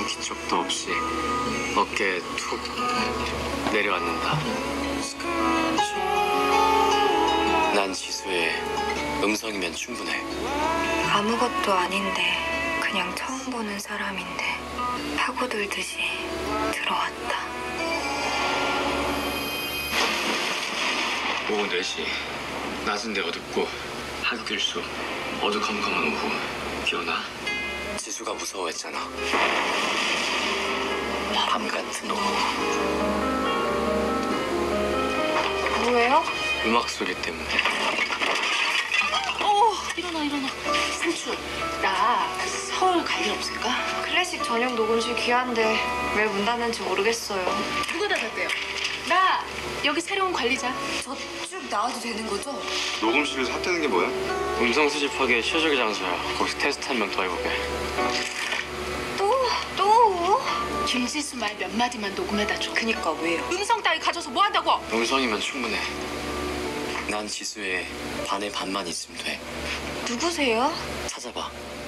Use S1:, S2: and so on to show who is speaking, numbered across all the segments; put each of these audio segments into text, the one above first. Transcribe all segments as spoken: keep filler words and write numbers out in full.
S1: 아무 기척도 없이 어깨에 툭 내려앉는다. 난 지수의 음성이면 충분해.
S2: 아무것도 아닌데 그냥 처음 보는 사람인데 파고들듯이 들어왔다.
S1: 오후 네 시 낮은데 어둡고 하극일수 어두컴컴한 오후 기억나? 지수가 무서워했잖아. 밤 같은 오후.
S2: 뭐예요?
S1: 음악 소리 때문에.
S3: 어, 일어나 일어나. 상추, 나 서울 갈 일 없을까?
S2: 클래식 전용 녹음실 귀한데 왜 문 닫는지 모르겠어요.
S3: 누가 닫았대요? 나 여기 새로운 관리자.
S2: 저 쭉 나와도 되는 거죠?
S4: 녹음실에서 핫되는 게 뭐야?
S1: 음성 수집하기에 최적의 장소야. 거기서 테스트 한 명 더 해보게.
S2: 또? 또?
S3: 김지수 말 몇 마디만 녹음해다 줘.
S2: 그니까 왜요?
S3: 음성 따위 가져서 뭐 한다고?
S1: 음성이면 충분해. 난 지수의 반의 반만 있으면 돼.
S2: 누구세요?
S1: 찾아봐.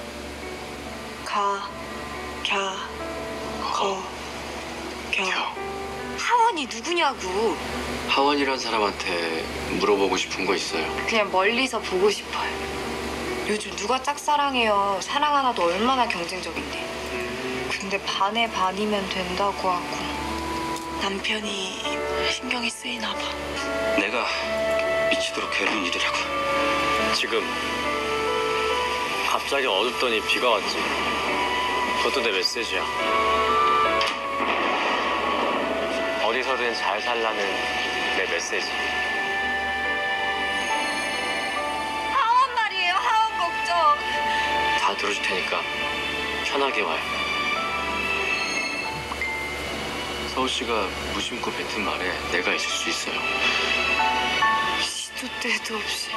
S2: 가, 갸, 거, 겨.
S1: 겨.
S2: 하원이 누구냐고.
S1: 하원이란 사람한테 물어보고 싶은 거 있어요.
S2: 그냥 멀리서 보고 싶어요. 요즘 누가 짝사랑해요. 사랑 하나도 얼마나 경쟁적인데. 근데 반에 반이면 된다고 하고. 남편이 신경이 쓰이나 봐.
S1: 내가 미치도록 괴로운 일이라고. 지금 갑자기 어둡더니 비가 왔지. 그것도 내 메시지야. 어디서든 잘 살라는 내 메시지.
S2: 하원 말이에요. 하원 걱정.
S1: 다 들어줄 테니까 편하게 와요. 서울시가 무심코 뱉은 말에 내가 있을 수 있어요.
S2: 시도 때도 없이.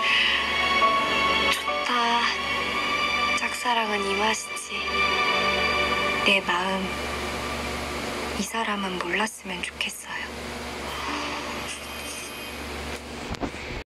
S2: 좋다. 짝사랑은 이 맛이지. 내 마음 이 사람은 몰랐으면 좋겠어요.